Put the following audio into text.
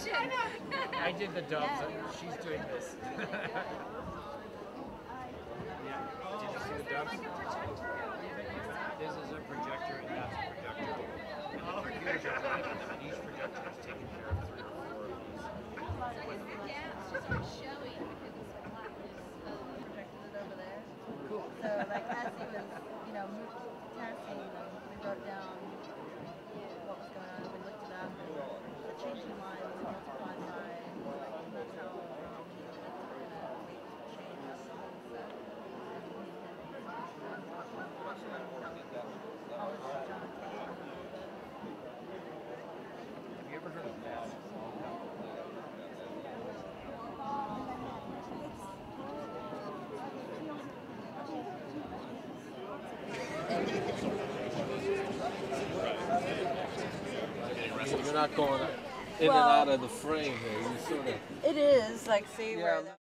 projection. I did the dubs. She's doing this. Yeah. Did you see the dubs? This is a projector and that's a projector. And the computers are running, and each projector is taking care of 3 or 4 of these. Yeah, it's just very showy because it's black. Projected it over there. Cool. So like as he was, testing them, we wrote down what was going on and we looked it up and the changing line was multiplied by that's how Have you ever heard of math? You're not going in and out of the frame there. You sort of. it is like see Yeah. where the